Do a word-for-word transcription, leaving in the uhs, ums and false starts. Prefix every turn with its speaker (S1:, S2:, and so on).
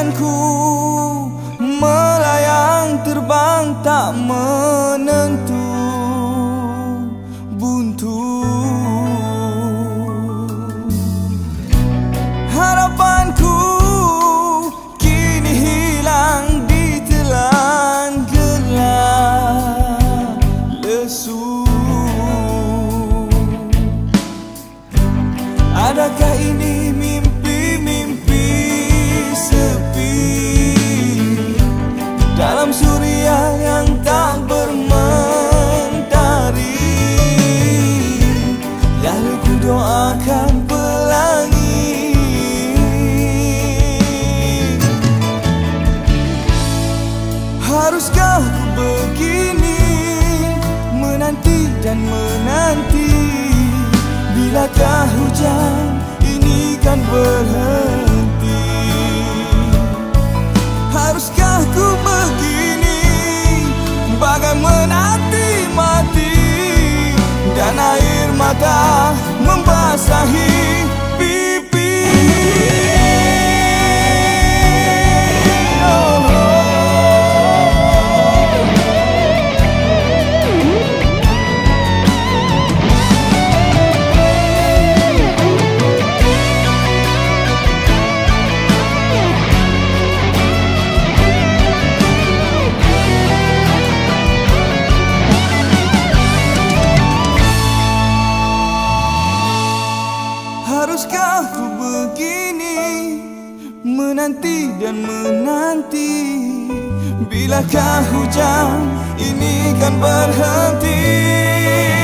S1: impianku melayang terbang tak menentu, buntu. Harapanku kini hilang di telan gelap lesu. Adakah ini mimpi-mimpi sepi dalam suria yang tak bermentari? Lalu ku doakan pelangi. Haruskah ku begini menanti dan menanti? Bilakah hujan ini kan berhenti? Haruskah ku begini bagai menanti-mati dan air mata membasahi pipi? Oh. Haruskah ku begini menanti dan menanti? Bilakah hujan ini kan berhenti?